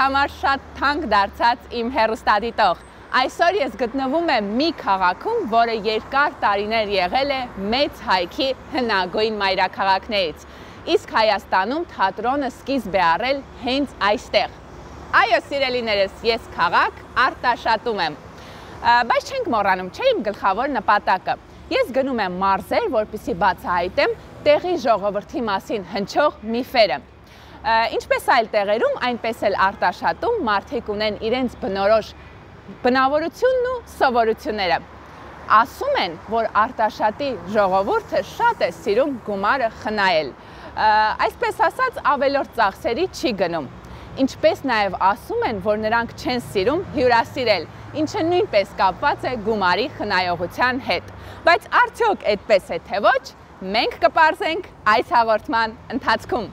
համար շատ թանկ դարձած իմ հեռուստադիտող։ Այսօր ես գտնվում եմ մի քաղաքում, որը երկար տարիներ եղել է մեծ հայքի հնագույն մայրաքաղաքներից։ Իսկ Հայաստանում թատրոնը սկիզբ է առել հենց այստեղ։ Այո, սիրելիներս, ես քաղաք Արտաշատում եմ։ Բայց չենք մոռանում, չէ՞ իմ գլխավոր նպատակը։ Ես գնում եմ մարզեր, որպեսզի բացահայտեմ տեղի ժողովրդի մասին հնչող միֆերը։ Ինչպես այլ տեղերում, այնպես էլ Արտաշատում մարդիկ ունեն իրենց բնորոշ բնավորությունն ու սովորությունները։ Ասում են, որ Արտաշատի ժողովուրդը շատ է սիրում գումարը խնայել։ Այսպես ասած, ավելորդ ծախսերի չի գնում։ Ինչպես նաև ասում են, որ նրանք չեն սիրում հյուրասիրել, ինչը նույնպես կապված է գումարի խնայողության հետ։ Բայց արդյոք այդպես է թե ոչ, մենք կպարզենք այս հաղորդման ընթացքում։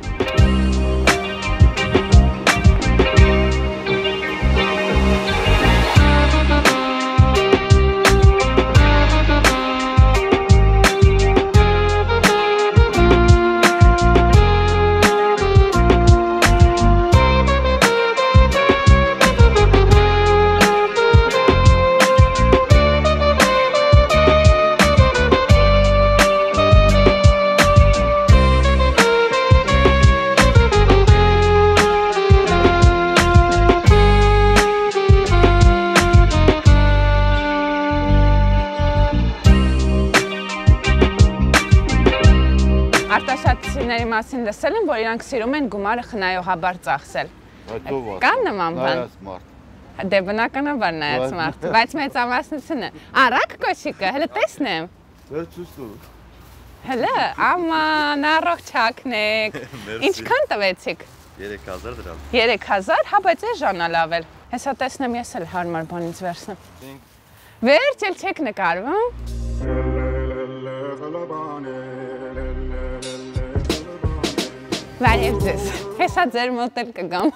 Արտաշատցիների մասին լսել եմ, որ իրանք սիրում են գումարը խնայողաբար ծախսել։ Կան նման բան։ Դե բնականաբար նայած մարդ, բայց մեծամասնությունը։ Առակ կոշիկը, հələ տեսնեմ։ Հələ, աման, առողջակնեք։ Ինչքան տվեցիք։ 3000 դրամ։ 3000, հա, բայց է ժանալավել։ Հեսա տեսնեմ ես էլ հարմար բանից վերցնեմ։ Վերջ էլ չեք նկարվում։ Վարև ձեզ, հեսա ձեր մոտ էլ կգամ։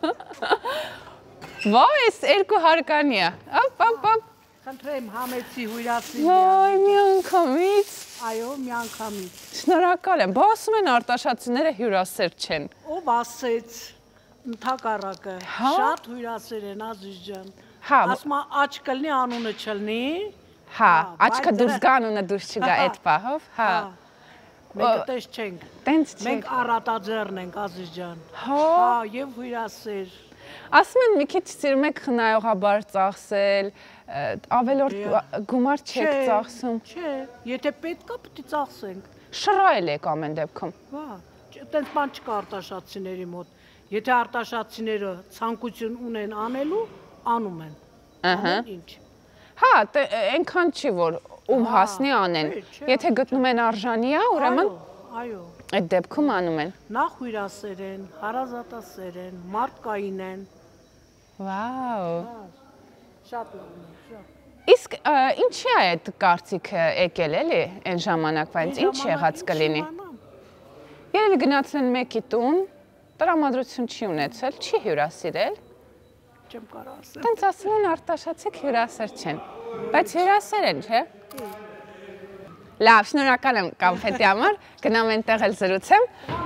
Վայ, ես 200-անի է, ապ։ Խնդրեմ համեցի հույրացի։ Վայ, մի անգամից։ Այո, մի անգամից։ Շնորհակալ եմ, բա ասում են արտաշատցիները հյուրասեր չեն։ Ով ասեց, ընդհակառակը, շատ հյուրասեր են, Ազիզ ջան։ Ասում աչք կլնի, անունը չլնի։ Հա, աչքը դուրս գա, անունը դուրս չգա այդ պահով, հա։ Մենք տես չենք, մենք առատաձեռն ենք, Ազիզ ջան, հա, և հույրասեր։ Ասում են մի քիչ սիրում եք խնայողաբար ծախսել, ավելորդ գումար չեք ծախսում։ Չէ, եթե պետք է պիտի ծախսենք։ Շռայել եք ամեն դեպքում։ Հա, տենց բան չկա արտաշատցիների մոտ, եթե արտաշատցիները ցանկություն ունեն անելու, անում են, ամեն ինչ։ Հա, այնքան չի, որ ում հասնի անեն, եթե գտնում են արժանի է, ուրեմն այդ դեպքում անում են։ Նախ հյուրասեր են, հարազատասեր են, մարդկային են։ Վաու։ Շատ լավն է, շատ։ Իսկ ինչի է այդ կարծիքը եկել էլի այն ժամանակվանից, ինչ եղած կլինի։ Երևի գնացել են մեկի տուն, տրամադրություն չի ունեցել, չի հյուրասիրել։ Չեմ կարող ասել։ Տենց ասել են արտաշատցիք հյուրասեր չեն, բայց հյուրասեր են, չէ։ Լավ, շնորհակալ եմ կոնֆետի համար, գնամ այնտեղ էլ զրուցեմ։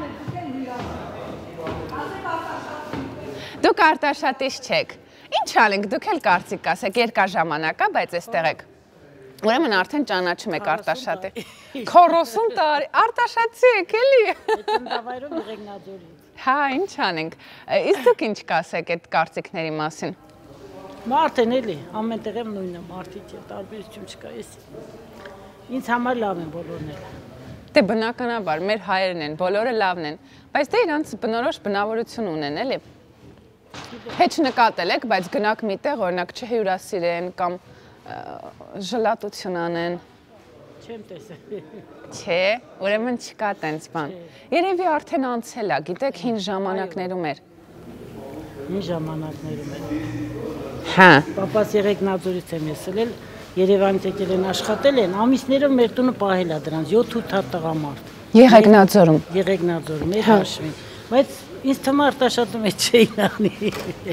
Դուք Արտաշատից չեք։ Ինչ անենք, դուք էլ կարծիք ասեք, երկար ժամանակ է, բայց այստեղ եք։ Ուրեմն արդեն ճանաչում եք Արտաշատի։ 40 տարի, Արտաշատցի եք էլի։ Ծննդավայրում Եղեգնաձորից։ Հա, ինչ անենք։ Իսկ դուք ինչ կասեք այդ կարծիքների մասին։ Մարդեն էլի, ամեն տեղ եմ նույնը, մարդիկ է, տարբերություն չկա, ես ինձ համար լավ են բոլորն էլ։ Դե բնականաբար, մեր հայերն են, բոլորը լավն են, բայց դե իրանց բնորոշ բնավորություն ունեն, էլի։ Հեչ նկատել եք, բայց գնաք մի տեղ, օրինակ չհյուրասիրեն կամ ժլատություն անեն։ Չեմ տեսել։ Չէ, ուրեմն չկա տենց բան։ Երևի արդեն անցել է, գիտեք, հին ժամանակներում էր։ Հին ժամանակներում էր։ Հա։ Պապաս Եղեգնաձորից եմ եսել, Երևանից եկել են աշխատել են, ամիսներով մեր տունը պահել է դրանց 7-8 հատ տղամարդ։ Եղեգնաձորում։ Եղեգնաձորում, էր հաշվին, բայց ինձ թվում Արտաշատում է չէին անի։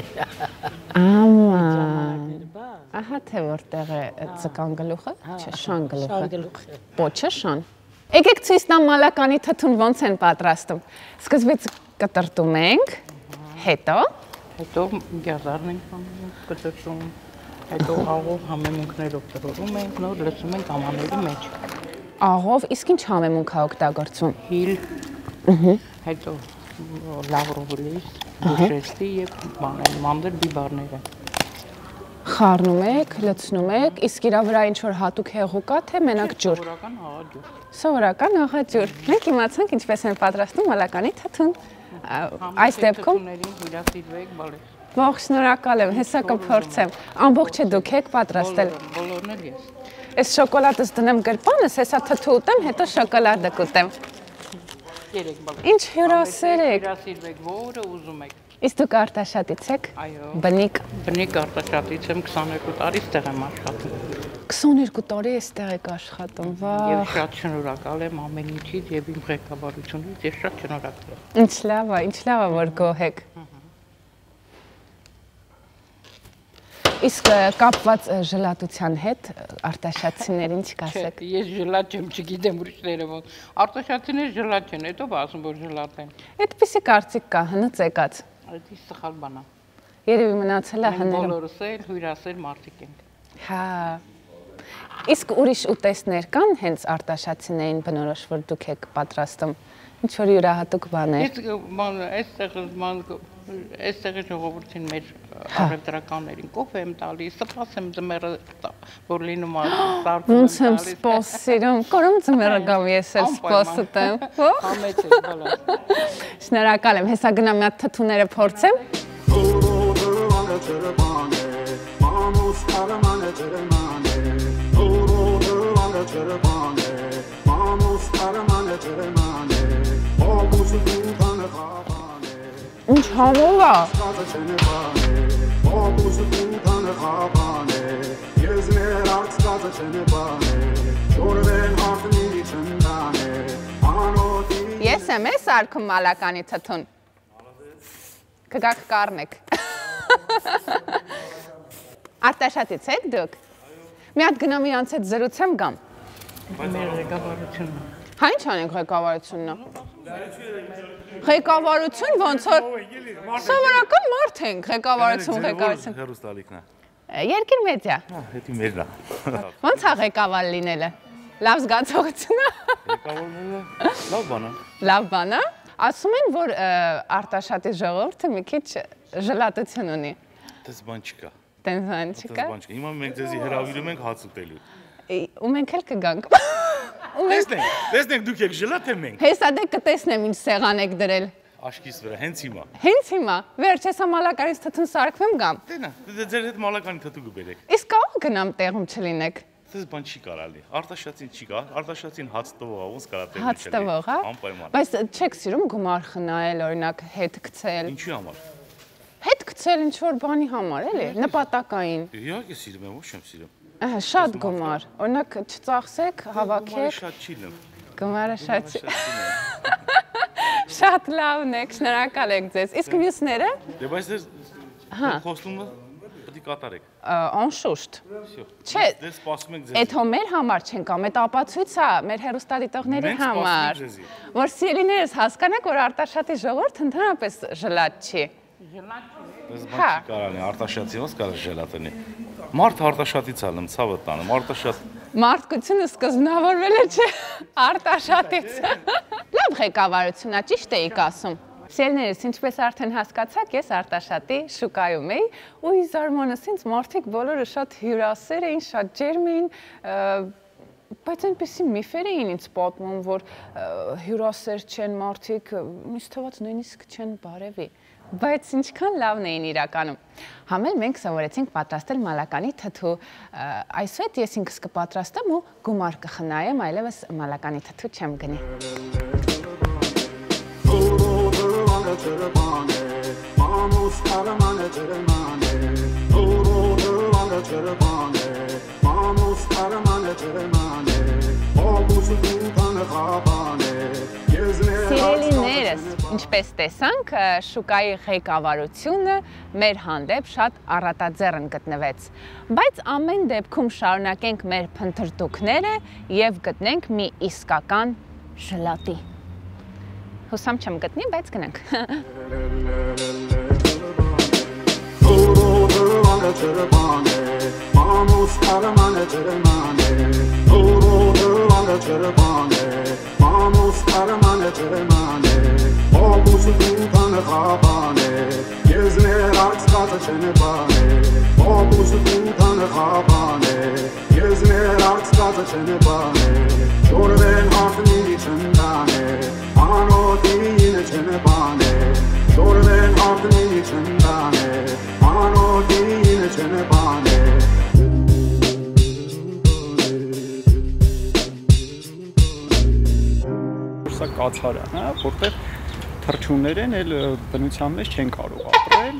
Աման։ Ահա թե որտեղ է ձկան գլուխը, չէ, շան գլուխը։ Պոչը շան։ Եկեք ցույց տամ մալականի թթուն ոնց են պատրաստում։ Սկզբից կտրտում ենք, հետո Հետո գազարն ենք կտրում, հետո աղով համեմունքներով տրորում ենք, նոր լցում ենք ամանների մեջ։ Աղով, իսկ ինչ համեմունք է օգտագործում։ Հիլ, հետո լավրովի լիստ, դուշեստի եւ մանդել բիբարները։ Խառնում եք, լցնում եք, իսկ իրա վրա ինչ-որ հատուկ հեղուկ կա, թե մենակ ջուր։ Սովորական աղաջուր։ Սովորական աղաջուր։ Մենք իմացանք ինչպես են պատրաստում մալականի թաթուն։ Այս դեպքում հյուրասիրվեք, բալես։ ողջ շնորհակալ եմ, հեսա կփորձեմ։ Ամբողջը դուք եք պատրաստել։ Բոլորն էլ ես։ Այս շոկոլադս դնեմ գրպանս, հեսա թթու ուտեմ, հետո շոկոլադը կուտեմ։ Երեք բալես։ Ինչ հյուրասեր եք։ Հյուրասիրվեք, որը ուզում եք։ Իսկ դուք Արտաշատից եք։ Այո։ Բնիկ։ Բնիկ Արտաշատից եմ 22 տարի ստեղ եմ աշխատում։ 22 տարի էստեղ եք աշխատում, Եվ վաղ։ շատ շնորհակալ եմ ամեն ինչից եւ իմ ղեկավարությունից եւ շատ շնորհակալ եմ։ Ինչ լավ է, որ գոհ եք։ Իսկ կապված ժլատության հետ արտաշատցիներ ինչ կասեք։ Ես ժլատ չեմ, չգիտեմ ուրիշները ոնց։ Արտաշատցիները ժլատ չեն, հետո ասում որ ժլատ են։ Այդպիսի կարծիք կա, հնուց եկած։ Այդ սխալ բան է։ Երևի մնացել է հները։ Բոլորս էլ հյուրասեր մարդիկ ենք։ Հա։ Իսկ ուրիշ ուտեստներ կան հենց արտաշատցիներին բնորոշ, որ դուք եք պատրաստում։ Ինչ որ յուրահատուկ բան է։ Այստեղի ժողովրդին մեր առևտրականներին կոֆե եմ տալիս, սպաս եմ ձմեռը, որ լինում է սարքում եմ Ոնց եմ սպոս սիրում, կորում ձմեռը գամ ես էլ սպոս ուտեմ։ Համեց է, բալա։ Շնորհակալ եմ, հեսա գնամ մի հատ թթուները փորձեմ։ Ինչ համով է։ Ես եմ ես արկում մալականի թթուն։ Կգաք կառնեք։ Արտաշատից եք դուք։ Մի հատ գնամ իրանց հետ զրուցեմ գամ։ Մեր ղեկավարությունն է։ Հա ինչ անենք ղեկավարությունն է։ Ղեկավարություն ոնց որ սովորական մարդ ենք, ղեկավարություն։ Հերոստալիկն է։ Երկիր մեդիա։ Հա, հետի մերն է։ Ոնց է ղեկավար լինելը։ Լավ զգացողություն է։ Ղեկավարները լավ բան է։ Լավ բան է։ Ասում են, որ Արտաշատի ժողովուրդը մի քիչ ժլատություն ունի։ Դες բան չկա։ Տենց բան չկա։ Դες բան չկա։ Հիմա մենք ձեզի հրավիրում ենք հաց ուտելու։ Ու մենք էլ կգանք։ Տեսնենք դուք եք ժլատ թե մենք։ Հեսա դե կտեսնեմ ինչ սեղան եք դրել։ Աշկիս վրա, հենց հիմա։ Հենց հիմա, վերջ հեսա մալակարից թթուն սարքվեմ գամ։ Տենա, ձեր հետ մալականի թթու կբերեք։ Իսկ կողմ գնամ տեղում չլինեք։ Դες բան չի կարալի։ Արտաշատին չի կա, արտաշատին հաց տվող, ոնց կարա տեղի Հաց տվող, հա։ Անպայման։ Բայց չեք սիրում գումար խնայել, օրինակ հետ գցել։ Ինչի համար։ Հետ գցել ինչ որ բանի համար, էլի, նպատակային։ Իհարկե սիրում եմ, ոչ չեմ սիրում։ Ահա, շատ գումար։ Օրինակ չծախսեք, հավաքեք։ Շատ չիլեմ։ Գումարը շատ չի։ Շատ լավն եք, շնորհակալ ենք ձեզ։ Իսկ մյուսները։ Դե բայց դες խոստումը պետք է կատարեք։ Անշուշտ։ Չէ, Դες սպասում ենք ձեզ։ այդ հո մեր համար չենք կամ, այդ ապացույց է մեր հեռուստադիտողների Մենք սպասում համար։ ենք ձեզի։ Որ սիրելիներս հասկանաք, որ Արտաշատի ժողովուրդը ընդհանրապես ժլատ չի։ Դες բան չի կարալի, արտաշատի ոնց կարա ժելատ լինի։ Մարդը արտաշատից ալում, ցավը տանում, արտաշատ։ Մարդկությունը սկզբնավորվել է չէ Արտաշատից։ Լավ ղեկավարություն է, ճիշտ էիք ասում։ Սիրելիներս, ինչպես արդեն հասկացաք, ես Արտաշատի շուկայում էի ու զարմանաց ինձ մարդիկ բոլորը շատ հյուրասեր էին, շատ ջերմ էին, բայց այնպեսի միֆեր էին ինձ պատմում, որ հյուրասեր չեն մարդիկ, ինձ թվաց նույնիսկ չեն բարևի։ Բայց ինչքան լավն էին իրականում։ Համ էլ մենք սովորեցինք պատրաստել մալականի թթու։ Այսուհետ ես ինքս կպատրաստեմ ու գումար կխնայեմ, այլևս մալականի թթու չեմ գնի։ Սիրելիներս, ինչպես տեսանք, շուկայի ղեկավարությունը մեր հանդեպ շատ առատաձեռն գտնվեց, բայց ամեն դեպքում շարունակենք մեր փնտրտուքները և գտնենք մի իսկական ժլատի։ Հուսամ չեմ գտնի, բայց գնանք։ Սա կացարան է, որտեղ թռչուններն էլ բնության մեջ չեն կարող ապրել,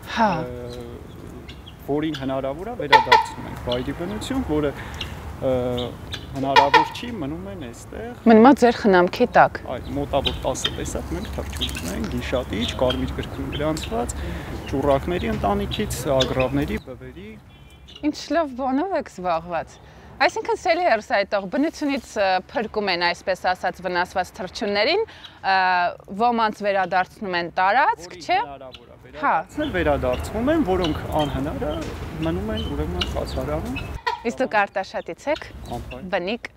որին հնարավոր է վերադարձնում ենք վայրի բնություն, որը հնարավոր չի, մնում են այստեղ։ Մնում է ձեր խնամքի տակ։ Այո, մոտավոր 10 տեսակ մենք թռչուն ունենք, գիշատիչ, կարմիր գրքում գրանցված, ճուռակների ընտանիքից, ագրավների, բվերի։ Ինչ լավ բանով եք զբաղված։ Այսինքն սելի հերսայտող բնությունից փրկում են այսպես ասած վնասված թռչուններին, ոմանց վերադարձնում են տարածք, չէ՞։ Վերադարձնել վերադարձվում են, որոնք անհնար է, մնում են ուրեմն կացարանում։ Իսկ դուք Արտաշատից եք։ Բնիկ։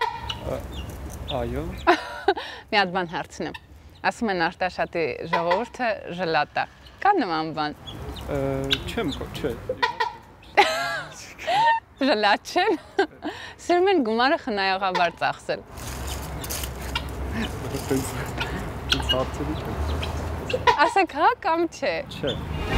Այո։ Մի հատ բան հարցնեմ։ Ասում են Արտաշատի ժողովուրդը ժլատ է։ Կա նման բան։ Չեմ չէ։ Ժլատ չեն։ Սիրում են գումարը խնայողաբար ծախսել։ Ասեք հա կամ չէ։ Չէ։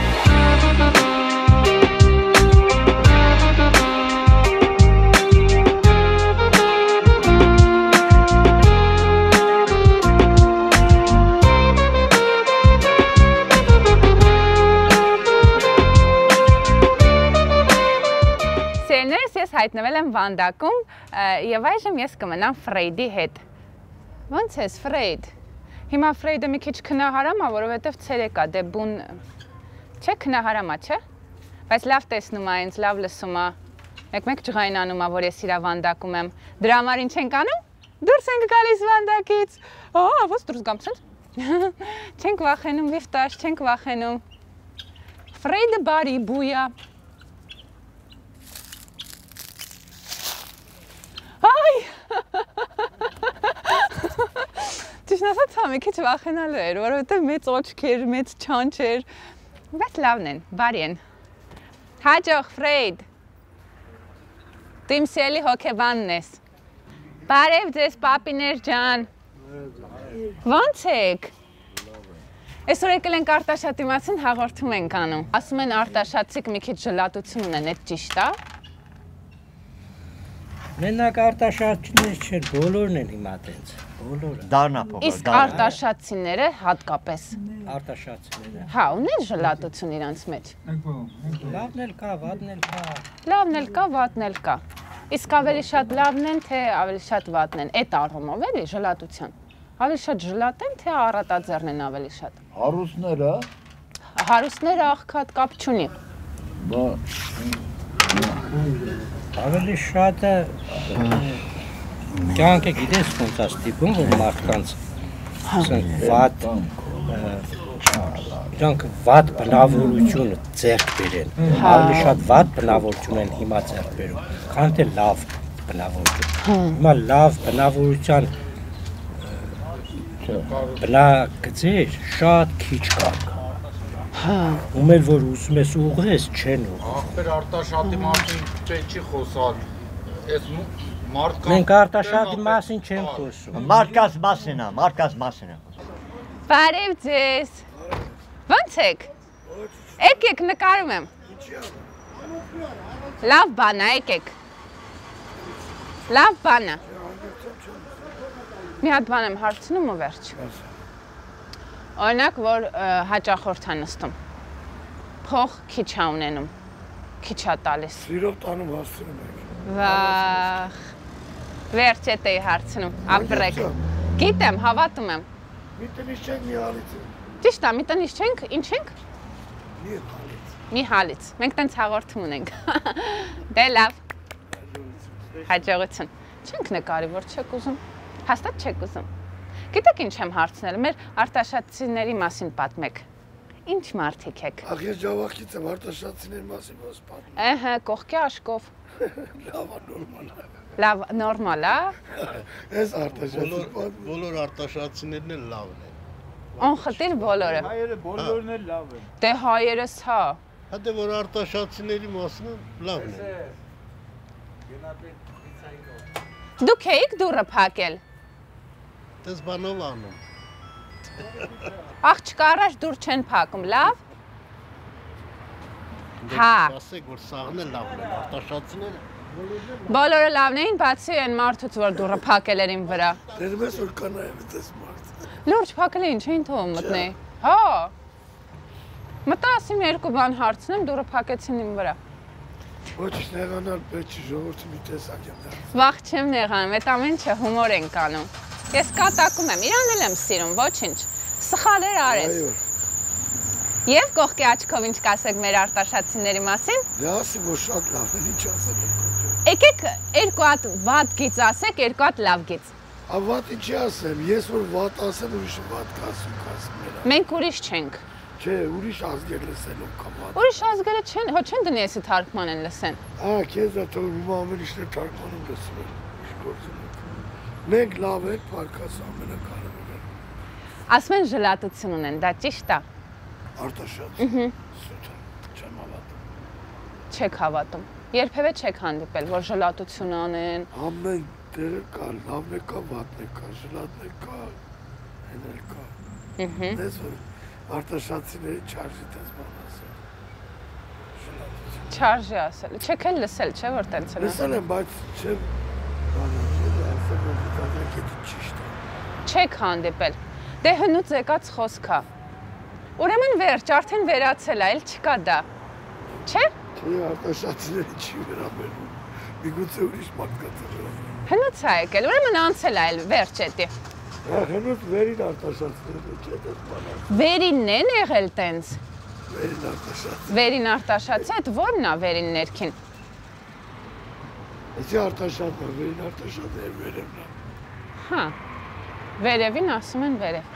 Ես հայտնվել եմ Վանդակում և այժմ ես կմնամ Ֆրեյդի հետ։ Ոնց ես Ֆրեյդ։ Հիմա Ֆրեյդը մի քիչ քնահարամ է, որովհետև ցերեկ է, դե բուն չէ քնահարամ է, չէ։ Բայց լավ տեսնում է ինձ, լավ լսում է։ Մեկ-մեկ ջղայնանում է, որ ես իրա Վանդակում եմ։ Դրա համար ինչ ենք անում։ Դուրս ենք գալիս Վանդակից։ Ո՞ց դուրս գամ ցենց։ Չենք վախենում վիֆտաշ, չենք վախենում։ Ֆրեյդը բարի բույա։ Այ! Ճիշտ ասած, մի քիչ վախենալու էր, որովհետև մեծ օջքեր, մեծ չանչեր, բայց լավն են, բարի են։ Հաջող, Ֆրեյդ։ Դու իմ սիրելի հոգեբանն ես։ Բարև ձեզ, պապիներ ջան։ Ոնց եք։ Այսօր եկել ենք Արտաշատի մասին հաղորդում ենք անում։ Ասում են Արտաշատցիք մի քիչ ժլատություն ունեն, այդ ճիշտ է։ Մենակ արտաշատցիներ չէ, բոլորն են հիմա տենց, բոլորը։ Դառնափոխ։ Իսկ արտաշատցիները հատկապես։ Արտաշատցիները։ Հա, ունեն ժլատություն իրանց մեջ։ Լավն էլ կա, վատն էլ կա։ Լավն էլ կա, վատն էլ կա։ Իսկ ավելի շատ լավն են, թե ավելի շատ վատն են։ Այդ առումով էլի ժլատության։ Ավելի շատ ժլատ են, թե առատաձեռն են ավելի շատ։ Հարուստները։ Հարուստները աղքատ կապ չունի։ Ավելի շատը կյանքը գիտես ոնց է ստիպում, որ մարդկանց վատ իրանք վատ բնավորություն ձեռք բերեն։ Ավելի շատ վատ բնավորություն են հիմա ձեռք բերում, քան թե լավ բնավորություն։ Հիմա լավ բնավորության բնագծեր շատ քիչ կան։ Ում էլ որ ուզում ես ուղղես, չեն ուղղում։ Ախպեր Արտաշատի մասին չի խոսալ։ Այս մարդկանց Մենք Արտաշատի մասին չենք խոսում։ Մարդկանց մասին է, մարդկանց մասին է։ Բարև ձեզ։ Ոնց եք։ Եկեք նկարում եմ։ Լավ բան է, եկեք։ Լավ բան է։ Մի հատ բան եմ հարցնում ու վերջ։ Օրինակ, որ հաճախորդ է նստում, փող քիչ է ունենում, քիչ է տալիս։ Սիրով տանում հասցնում եք։ Վախ, վերջ էտ էի հարցնում, ապրեք։ Գիտեմ, հավատում եմ։ Մի տնից չենք, մի հալից ենք։ Ճիշտ է, մի տնից չենք, ինչ ենք։ Մի հալից։ Մի հալից, մենք տենց հաղորդում ունենք։ Դե լավ, հաջողություն։ Չենք նկարի, որ չեք ուզում, հաստատ չեք ուզում։ Գիտեք ինչ եմ հարցնել, մեր արտաշատցիների մասին պատմեք։ Ինչ մարդիկ եք։ Ախ ես ջավախից եմ արտաշատցիների մասին ոնց պատմում։ Ահա, կողքի աշկով։ Լավ, նորմալ է։ Լավ, նորմալ է։ Ես արտաշատցի պատմում։ Բոլոր արտաշատցիներն էլ լավն են։ Անխտիր բոլորը։ Հայերը բոլորն էլ լավ են։ Դե հայերս հա։ Հա դե որ արտաշատցիների մասն լավն են։ Դուք եք դուրը փակել։ Դες բանով անում։ Աղջկա առաջ դուր չեն փակում, լավ։ Հա։ Ասեք որ սաղն է լավն են, արտաշատցիները։ Բոլորը լավն էին, բացի այն մարդուց, որ դուրը փակել էր իմ վրա։ Դերում ես որ կանայեմ դες մարդ։ Լուրջ փակել էին, չէին թողում մտնի։ Հա։ Մտա ասիմ երկու բան հարցնեմ, դուրը փակեցին իմ վրա։ Ոչ նեղանալ պետք չի, ժողովրդի մի տեսակ եմ դարձ։ Վախ չեմ նեղանում, այդ ամեն ինչը հումոր ենք անում։ Ես կատակում եմ, իրան էլ եմ սիրում, ոչինչ։ Սխալեր արես։ Այո։ Եվ կողքի աչքով ինչ կասեք մեր արտաշատցիների մասին։ Դե ասի որ շատ լավ են, ինչ ասեմ եք։ Եկեք երկու հատ վատ գիծ ասեք, երկու հատ լավ գիծ։ Ավատ ինչի ասեմ, ես որ վատ ասեմ, ուրիշը վատ կասում մերա։ Մենք ուրիշ չենք։ Չէ, ուրիշ ազգեր լսելով կամ վատ։ Ուրիշ ազգերը չեն, հո չեն դնի էսի թարգման են լսեն։ Քեզ դա թող հիմա ամեն ինչն է թարգմանում լսում են։ Ինչ գործում եք։ Մենք լավ ենք, պարկաս ամենակարևորը։ Ասում են ժլատություն ունեն, դա ճիշտ է։ Արտաշատ։ Սուտ չեմ հավատում։ Չեք հավատում։ Երբևէ չեք հանդիպել, որ ժլատություն անեն։ Ամեն դերը կա, լավն է կա, վատն է կա, ժլատն է կա, հենել կա։ Դες որ արտաշատցիների չարժի դες բան ասել։ Ժլատություն։ Չարժի ասել։ Չեք էլ լսել, չէ՞ որ տենց են։ Լսել եմ, բայց չեմ բանացել, ասել որ դիտադրեք էդի ճիշտ է։ Չեք հանդիպել։ Դե հնուց եկած խոսք է։ Ուրեմն վերջ, արդեն վերացել է, էլ չկա դա։ Չէ՞։ Չէ, արտաշատցիների չի վերաբերում։ Միգուցե ուրիշ մարդկանց է վերաբերում։ Հնուց է եկել, ուրեմն անցել է, էլ վերջ էդի։ Հնուց վերին արտաշատցիները չէ դες բանացել։ Վերինն են եղել տենց։ Վերին արտաշատցի։ Վերին արտաշատցի, այդ ո՞րն է վերին ներքին։ Էսի արտաշատն է, վերին արտաշատն է վերևն է։ Հա։ Վերևին ասում են վերև։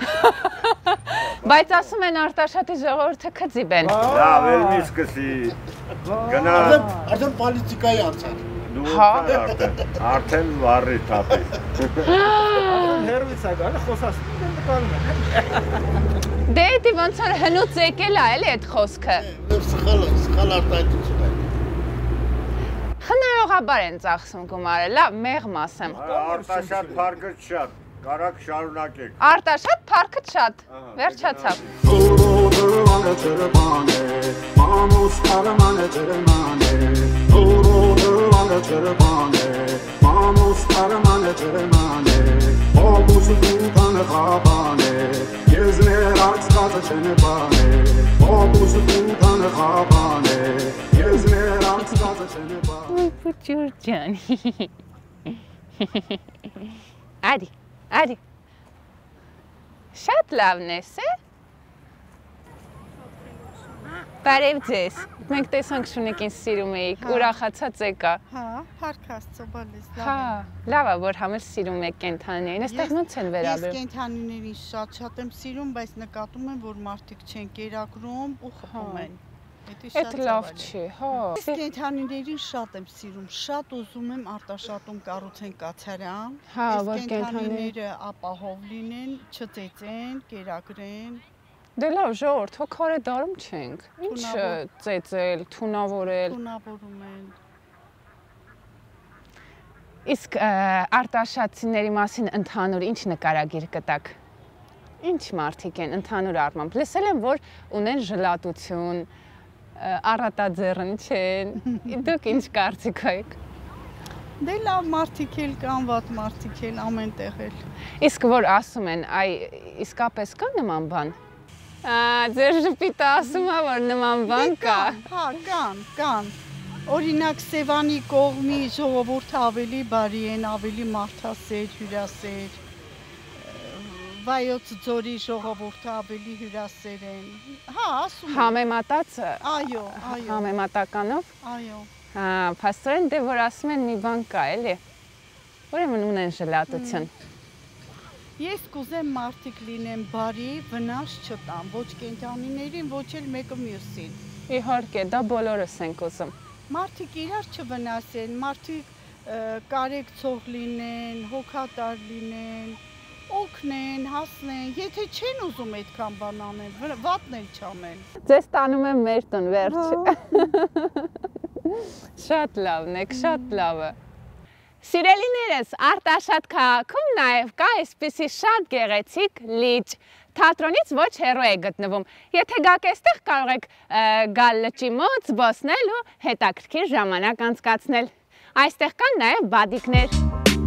Բայց ասում են արտաշատի ժողովուրդը քծիբ են։ Լավ, էլ մի սկսի։ Գնա։ Արդեն պոլիտիկայի անցած։ Հա։ Արդեն վառի թափի։ Հերվից է գալը, խոսասում են նկարում են։ Դե դի ոնց որ հնուց եկել է, էլի այդ խոսքը։ Սխալ արտահայտություն է։ Խնայողաբար են ծախսում գումարը, լավ, մեղմ ասեմ։ Արտաշատ փարգը շատ, կարակ շարունակեք։ Արտաշատ, փառքը շատ։ Վերջացավ։ Ոյ փուչուր ջան։ Արի, արի։ Շատ լավն ես, է։ Բարև ձեզ։ Մենք տեսանք Շունիկին սիրում էիք, ուրախացած եկա։ Հա, հարկ Աստծո, բալես, լավ Հա, լավ է, որ համել սիրում եք կենդանիներին։ Այստեղ ոնց են Ես վերաբերում։ կենդանիներին շատ եմ սիրում, բայց նկատում եմ, որ մարդիկ չեն կերակրում ու խփում են։ Էդ լավ չի, հա։ Ես կենդանիներին շատ եմ սիրում, շատ ուզում եմ արտաշատում կառուցեն կացարան։ Հա, որ կենդանիները ապահով լինեն, չծեծեն, կերակրեն։ Դե լավ, ժողովուրդ, հո քարե դարում չենք։ Ինչ ծեծել, թունավորել։ Թունավորում են։ Իսկ արտաշատցիների մասին ընդհանուր ինչ նկարագիր կտակ։ Ինչ մարդիկ են ընդհանուր առմամբ։ Լսել եմ, որ ունեն ժլատություն, առատաձեռն չեն։ Դուք ինչ կարծիք եք։ Դե լավ մարդիկ էլ կան, վատ մարդիկ էլ ամենտեղ էլ։ Իսկ որ ասում են, այ իսկապես կա նման բան։ Ձեր ժպիտը ասում է, որ նման բան կա։ Հա, կան։ Օրինակ Սևանի կողմի ժողովուրդը ավելի բարի են, ավելի մարդասեր, հյուրասեր։ Վայոց ձորի ժողովուրդը ավելի հյուրասեր են։ Հա, ասում եմ։ Համեմատածը։ Այո։ Համեմատականով։ Այո։ Հա, փաստորեն դե որ ասում են մի բան կա, էլի։ Ուրեմն ունեն ժլատություն։ Ես կուզեմ մարդիկ լինեն բարի, վնաս չտան, ոչ կենդանիներին, ոչ էլ մեկը մյուսին։ Իհարկե, դա բոլորս ենք ուզում։ Մարդիկ իրար չվնասեն, մարդիկ կարեկցող լինեն, հոգատար լինեն, օգնեն, հասնեն, եթե չեն ուզում այդքան բան անեն, վատն էլ չանեն։ Ձեզ տանում եմ մեր տուն, վերջ։ Շատ լավն եք, շատ լավը։ Սիրելիներս, Արտաշատ քաղաքում նաև կա այսպիսի շատ գեղեցիկ լիճ, թատրոնից ոչ հեռու է գտնվում։ Եթե գաք այստեղ կարող եք գալ լճի մոտ, զբոսնել ու հետաքրքիր ժամանակ անցկացնել։ Այստեղ կան նաև բադիկներ։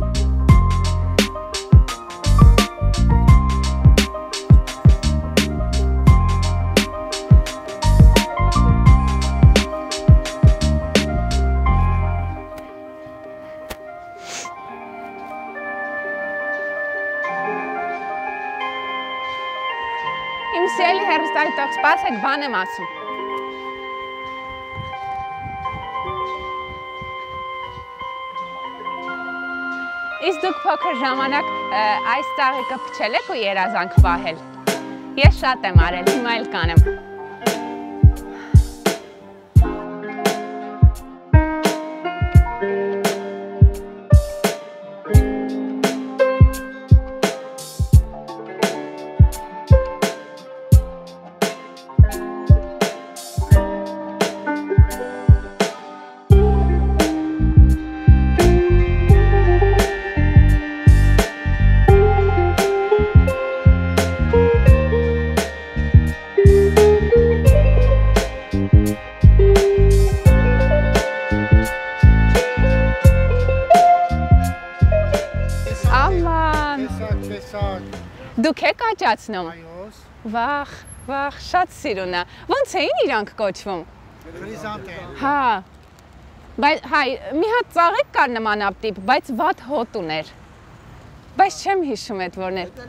Իմ սիրելի հեռուստադիտող, սպասեք, բան եմ ասում։ Իսկ դուք փոքր ժամանակ այս ծաղիկը փչել եք ու երազանք պահել։ Ես շատ եմ արել, հիմա էլ կանեմ։ Դուք եք աճացնում։ Վախ, շատ սիրուն է։ Ոնց էին իրանք կոչվում։ Քրիզանթեմ։ Հա։ Բայց հայ, մի հատ ծաղիկ կար նմանատիպ, բայց վատ հոտ ուներ։ Բայց չեմ հիշում այդ որն էր։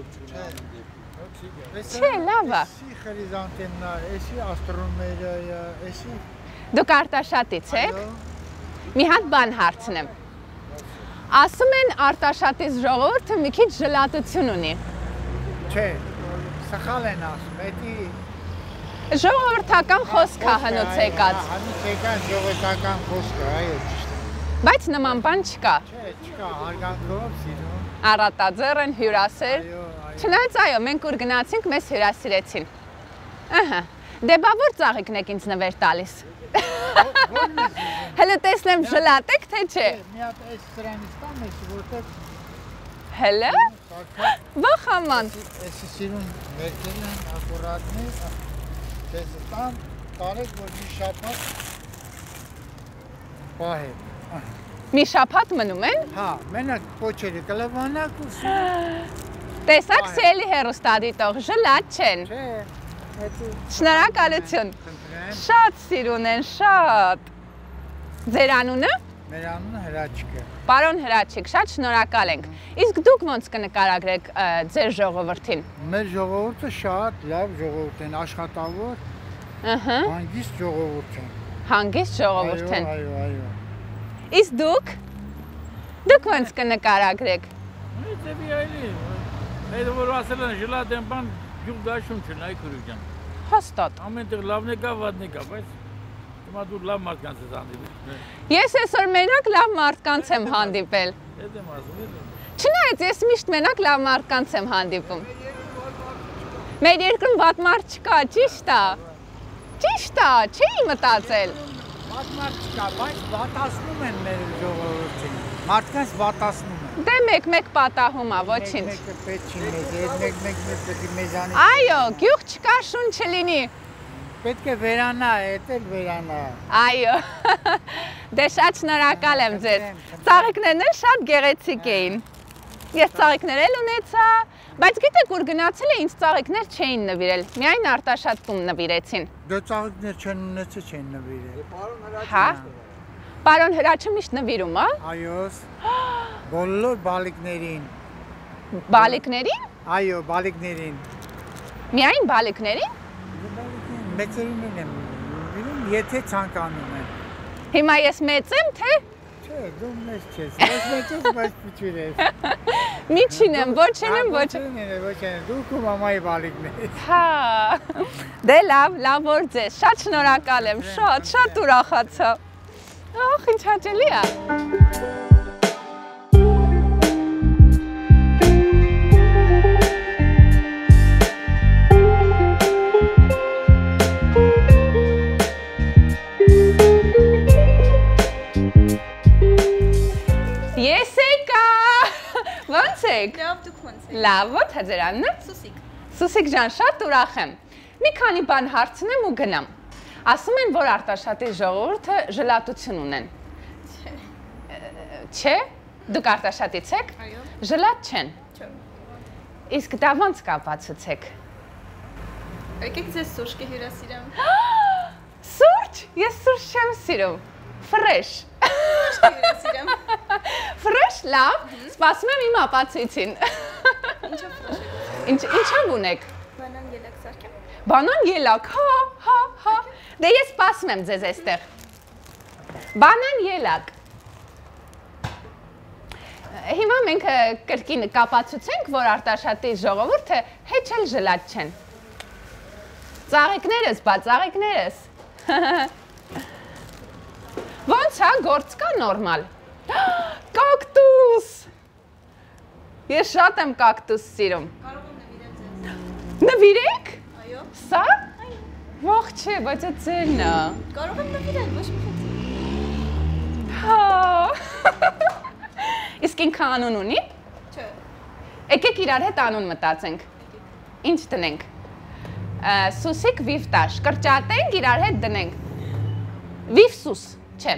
Չէ, լավ է։ Էսի քրիզանթեմն է, էսի աստրոմերիա, էսի։ Դուք Արտաշատից եք։ Մի հատ բան հարցնեմ։ Ասում են Արտաշատից ժողովուրդը մի քիչ ժլատություն ունի։ Չէ, սխալ են ասում, էդի ժողովրդական խոսք է հնուց եկած։ Հնուց եկած ժողովրդական խոսք է, այո, ճիշտ է։ Բայց նման բան չկա։ Չէ, չկա, հարգանքով սիրում։ Առատաձեռ են, հյուրասեր։ Չնայած այո, մենք ուր գնացինք, մեզ հյուրասիրեցին։ Ահա, դե բա որ ծաղիկն եք ինձ նվեր տալիս։ Հələ տեսնեմ ժլատ եք, թե չէ։ Մի հատ այս սրանից տամ ես, որտեղ Հələ։ Վախ աման։ Էսի սիրուն մերկել են, ակուրատնի, դեզ տամ, տարեք, որ մի շապատ պահել։ Մի շապատ մնում են։ Հա, մենակ պոչերի կլվանակ ու տեսակ սիրելի հեռուստադիտող, ժլատ չեն։ Չէ, Շնորհակալություն։ Շատ սիրուն են, շատ։ Ձեր անունը։ Մեր անունը Հրաչիկ է։ Պարոն Հրաչիկ, շատ շնորհակալ ենք։ Իսկ դուք ոնց կնկարագրեք ձեր ժողովրդին։ Մեր ժողովուրդը շատ լավ ժողովուրդ են, աշխատավոր, հանգիստ ժողովուրդ են։ Հանգիստ ժողովուրդ են։ Այո։ Իսկ դուք ոնց կնկարագրեք։ Դեպի այլի։ Այդ որ ասել են ժլատ են բան գյուղ դաշում չնայ քրուջան։ Հաստատ։ Ամենտեղ լավն է կա, վատն է կա, բայց հիմա դու լավ մարդկանց ես հանդիպել։ Ես այսօր մենակ լավ մարդկանց եմ հանդիպել։ Էդ եմ ասում։ Չնայած ես միշտ մենակ լավ մարդկանց եմ հանդիպում։ Մեր երկրում վատ մարդ չկա, ճիշտ է։ Ճիշտ է, չէի մտածել։ Վատ մարդ չկա, բայց վատացնում են մեր ժողովրդին։ Մարդկանց վատացնում են։ Դե մեկ պատահում է, ոչինչ։ Մեկը պետք չի մեզ, մեկ պետք է մեզանից։ Այո, գյուղ չկա, շուն չլինի։ Պետք է վերանա, էդ էլ վերանա։ Այո։ Դե շատ շնորհակալ եմ ձեզ։ Ծաղիկներն էլ շատ գեղեցիկ էին։ Ես ծաղիկներ էլ ունեցա, բայց գիտեք ուր գնացել է, ինձ ծաղիկներ չէին նվիրել, միայն Արտաշատում նվիրեցին։ Դե ծաղիկներ չեն ունեցել, չեն նվիրել։ Հա։ Պարոն Հրաչը միշտ նվիրում, հա։ Այո։ Բոլոր բալիկներին։ Բալիկներին։ Այո, բալիկներին։ Միայն բալիկներին։ Մեծերին եմ նվիրում, եթե ցանկանում են։ Հիմա ես մեծ եմ, թե։ Չէ, Դու մեծ չես, մեծ ես, բայց փոքր ես։ Միջին եմ, ոչ եմ, ոչ։ Ոչ եմ, դու քո մամայի բալիկն ես։ Հա։ Դե լավ որ ձեզ, շատ շնորհակալ եմ, շատ ուրախացա։ Ախ, ինչ հաճելի է։ Ես եկա։ Ո՞նց եք։ Լավ, դուք ո՞նց եք։ Լավ, ո՞ց է ձեր անունը։ Սուսիկ։ Սուսիկ ջան, շատ ուրախ եմ։ Մի քանի բան հարցնեմ ու գնամ։ Ասում են, որ Արտաշատի ժողովուրդը ժլատություն ունեն։ Չէ։ Դուք Արտաշատից եք։ Այո։ Ժլատ չեն։ Չէ։ Իսկ դա ո՞նց կա բացուցեք։ Եկեք ձեզ սուրճ կհյուրասիրեմ։ Սուրճ։ Ես սուրճ չեմ սիրում։ Ֆրեշ։ Կհյուրասիրեմ։ Ֆրեշ, լավ։ Սպասում եմ իմ ապացույցին։ Ինչով ֆրեշ եք։ Ինչով ունեք։ Բանան ելակ սարքեմ։ Բանան ելակ, հա։ Դե ես սպասում եմ ձեզ այստեղ։ Բանան ելակ։ Հիմա մենք կրկին կապացուցենք, որ Արտաշատի ժողովուրդը հեչ էլ ժլատ չեն։ Ծաղիկներս, բա ծաղիկներս։ Ոնց է, գործ կա նորմալ։ Կակտուս։ Ես շատ եմ կակտուս սիրում։ Կարող եմ նվիրել ձեզ։ Նվիրեք։ Այո։ Սա։ Ող չէ, բայց այդ ձերն է։ Կարող եմ նվիրել, ոչ մի խնդիր։ Հա։ Իսկ ինքը անուն ունի։ Չէ։ Եկեք իրար հետ անուն մտածենք։ Ինչ տնենք։ Սուսիկ Վիվտաշ, կրճատենք, իրար հետ դնենք։ Վիվսուս, չէ։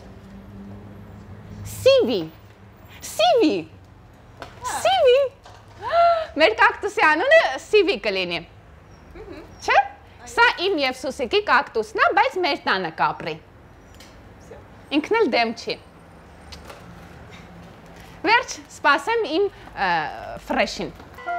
Սիվի։ Մեր կակտուսի անունը Սիվի կլինի։ Չէ։ Սա իմ և Սուսիկի կակտուսն է, բայց մեր տանը կապրի։ Ինքն էլ դեմ չի։ Վերջ, սպասեմ իմ ֆրեշին։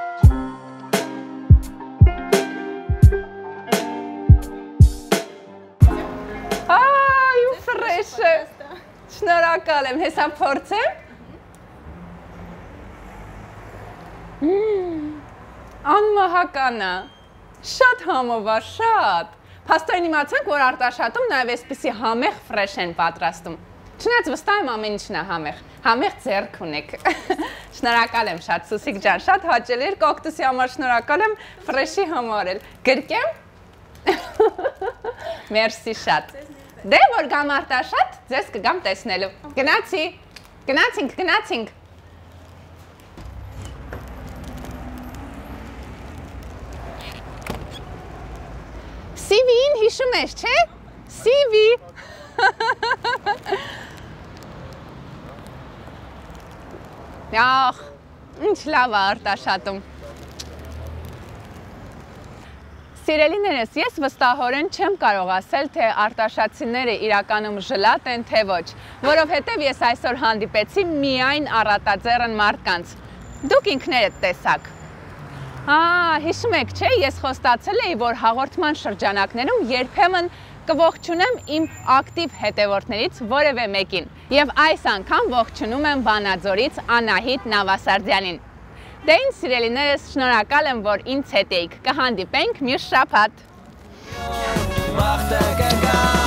Իմ ֆրեշը։ Շնորհակալ եմ, հեսա փորձեմ։ Անմահական է։ Շատ համով է, շատ։ Փաստորեն իմացանք, որ Արտաշատում նաև այսպիսի համեղ ֆրեշ են պատրաստում։ Չնայած վստահ եմ ամեն ինչն է համեղ։ Համեղ ձեռք ունեք։ Շնորհակալ եմ շատ, Սուսիկ ջան, շատ հաճելի էր կոկտուսի համար, շնորհակալ եմ ֆրեշի համար էլ։ Գրկեմ։ Մերսի շատ։ Դե որ գամ Արտաշատ, ձեզ կգամ տեսնելու։ Գնացի։ Գնացինք։ Սիվին հիշում ես, չէ։ Սիվի։ Ախ, ինչ լավ է Արտաշատում։ Սիրելիներս, ես վստահորեն չեմ կարող ասել, թե արտաշատցիները իրականում ժլատ են, թե ոչ, որովհետև ես այսօր հանդիպեցի միայն առատաձեռն մարդկանց։ Դուք ինքներդ տեսաք։ Հիշում եք, չէ, ես խոստացել էի, որ հաղորդման շրջանակներում երբեմն կողջունեմ իմ ակտիվ հետևորդներից որևէ մեկին։ Եվ այս անգամ ողջունում եմ Վանաձորից Անահիտ Նավասարդյանին։ Դե ինձ սիրելիներս, շնորհակալ եմ, որ ինձ հետ էիք։ Կհանդիպենք մյուս շաբաթ։